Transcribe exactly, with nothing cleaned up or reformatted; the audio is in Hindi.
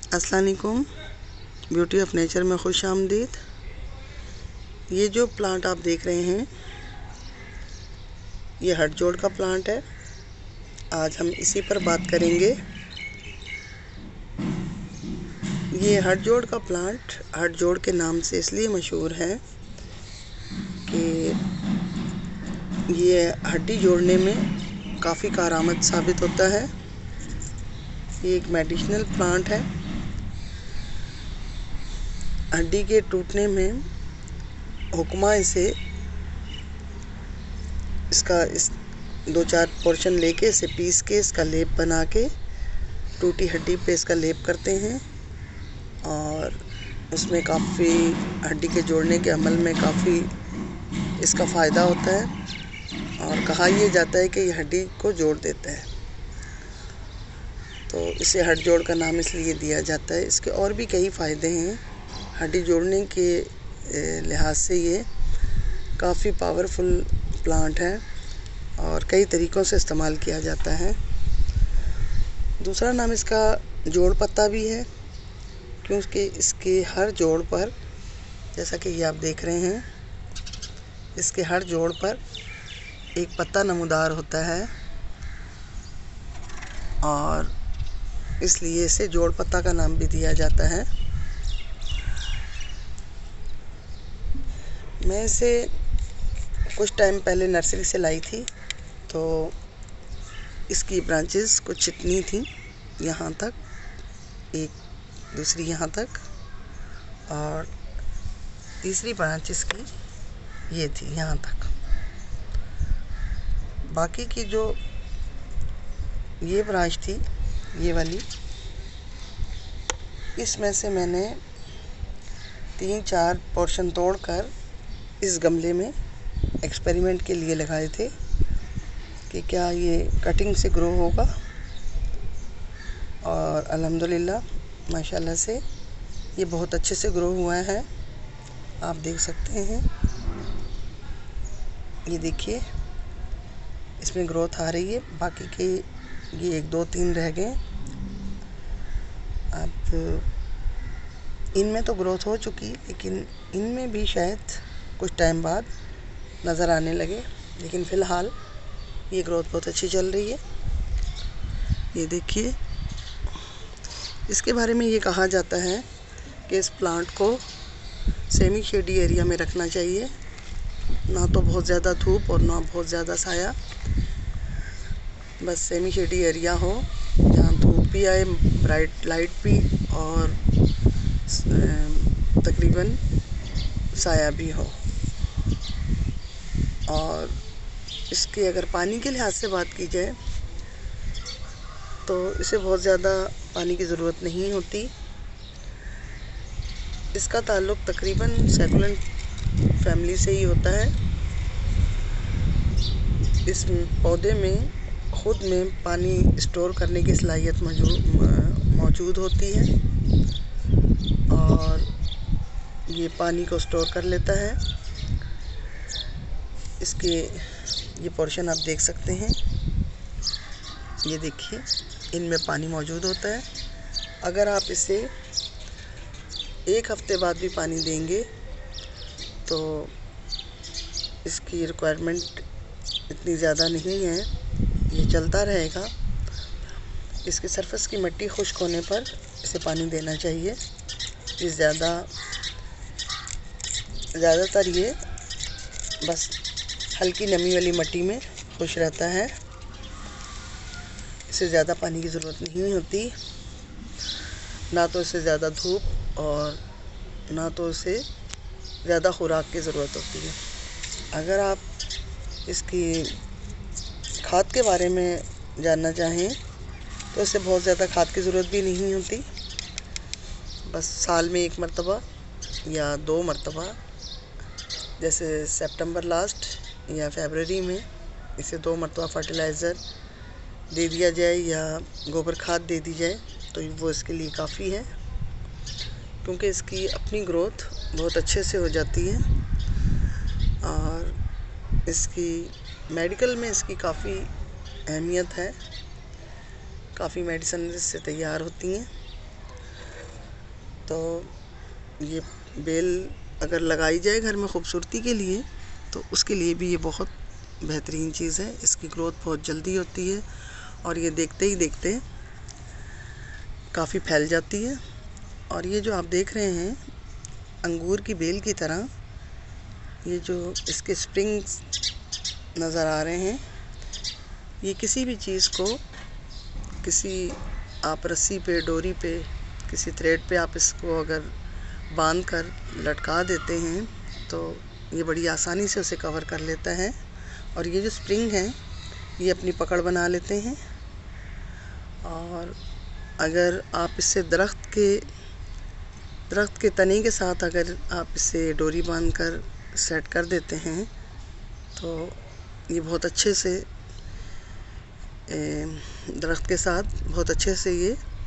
अस्सलाम वालेकुम। ब्यूटी ऑफ नेचर में खुश आमदीद। ये जो प्लांट आप देख रहे हैं ये हटजोड़ का प्लांट है। आज हम इसी पर बात करेंगे। ये हटजोड़ का प्लांट हटजोड़ के नाम से इसलिए मशहूर है कि ये हड्डी जोड़ने में काफ़ी कारआमद साबित होता है। ये एक मेडिसिनल प्लांट है। हड्डी के टूटने में हुक्मा इसे इसका इस दो चार पोर्शन लेके इसे पीस के इसका लेप बना के टूटी हड्डी पे इसका लेप करते हैं और उसमें काफ़ी हड्डी के जोड़ने के अमल में काफ़ी इसका फ़ायदा होता है और कहा यह जाता है कि ये हड्डी को जोड़ देता है, तो इसे हटजोड़ का नाम इसलिए दिया जाता है। इसके और भी कई फ़ायदे हैं। हड्डी जोड़ने के लिहाज से ये काफ़ी पावरफुल प्लांट है और कई तरीक़ों से इस्तेमाल किया जाता है। दूसरा नाम इसका जोड़ पत्ता भी है, क्योंकि इसके हर जोड़ पर, जैसा कि ये आप देख रहे हैं, इसके हर जोड़ पर एक पत्ता नमूदार होता है और इसलिए इसे जोड़ पत्ता का नाम भी दिया जाता है। मैं इसे कुछ टाइम पहले नर्सरी से लाई थी, तो इसकी ब्रांचेस कुछ इतनी थी, यहाँ तक, एक दूसरी यहाँ तक और तीसरी ब्रांच इसकी ये थी यहाँ तक। बाकी की जो ये ब्रांच थी, ये वाली, इसमें से मैंने तीन चार पोर्शन तोड़कर इस गमले में एक्सपेरिमेंट के लिए लगाए थे कि क्या ये कटिंग से ग्रो होगा, और अल्हम्दुलिल्लाह माशाल्लाह से ये बहुत अच्छे से ग्रो हुआ है। आप देख सकते हैं, ये देखिए इसमें ग्रोथ आ रही है। बाकी के ये एक दो तीन रह गए। अब इनमें तो ग्रोथ हो चुकी, लेकिन इनमें भी शायद कुछ टाइम बाद नज़र आने लगे, लेकिन फ़िलहाल ये ग्रोथ बहुत अच्छी चल रही है। ये देखिए, इसके बारे में ये कहा जाता है कि इस प्लांट को सेमी शेडी एरिया में रखना चाहिए, ना तो बहुत ज़्यादा धूप और ना बहुत ज़्यादा साया, बस सेमी शेडी एरिया हो जहाँ धूप भी आए, ब्राइट लाइट भी, और तकरीबन साया भी हो। और इसके अगर पानी के लिहाज से बात की जाए तो इसे बहुत ज़्यादा पानी की ज़रूरत नहीं होती। इसका ताल्लुक़ तकरीबन सैकुलेंट फैमिली से ही होता है। इस पौधे में ख़ुद में पानी स्टोर करने की सलाहियत मौजूद होती है और ये पानी को स्टोर कर लेता है। इसके ये पोर्शन आप देख सकते हैं, ये देखिए, इनमें पानी मौजूद होता है। अगर आप इसे एक हफ़्ते बाद भी पानी देंगे तो इसकी रिक्वायरमेंट इतनी ज़्यादा नहीं है, ये चलता रहेगा। इसकी सरफेस की मिट्टी खुश्क होने पर इसे पानी देना चाहिए। ये ज़्यादा ज़्यादातर ये बस हल्की नमी वाली मिट्टी में खुश रहता है। इसे ज़्यादा पानी की ज़रूरत नहीं होती, ना तो इसे ज़्यादा धूप और ना तो इसे ज़्यादा खुराक की ज़रूरत होती है। अगर आप इसकी खाद के बारे में जानना चाहें तो इसे बहुत ज़्यादा खाद की ज़रूरत भी नहीं होती। बस साल में एक मरतबा या दो मरतबा, जैसे सितंबर लास्ट या फरवरी में इसे दो मरतबा फर्टिलाइज़र दे दिया जाए या गोबर खाद दे दी जाए तो वो इसके लिए काफ़ी है, क्योंकि इसकी अपनी ग्रोथ बहुत अच्छे से हो जाती है और इसकी मेडिकल में इसकी काफ़ी अहमियत है। काफ़ी मेडिसिन इससे तैयार होती हैं। तो ये बेल अगर लगाई जाए घर में खूबसूरती के लिए तो उसके लिए भी ये बहुत बेहतरीन चीज़ है। इसकी ग्रोथ बहुत जल्दी होती है और ये देखते ही देखते काफ़ी फैल जाती है। और ये जो आप देख रहे हैं अंगूर की बेल की तरह, ये जो इसके स्प्रिंग्स नज़र आ रहे हैं, ये किसी भी चीज़ को, किसी आप रस्सी पे, डोरी पे, किसी थ्रेड पे आप इसको अगर बांध कर लटका देते हैं तो ये बड़ी आसानी से उसे कवर कर लेता है। और ये जो स्प्रिंग है ये अपनी पकड़ बना लेते हैं। और अगर आप इससे दरख्त के दरख्त के तने के साथ अगर आप इसे डोरी बांध कर सेट कर देते हैं तो ये बहुत अच्छे से दरख्त के साथ बहुत अच्छे से ये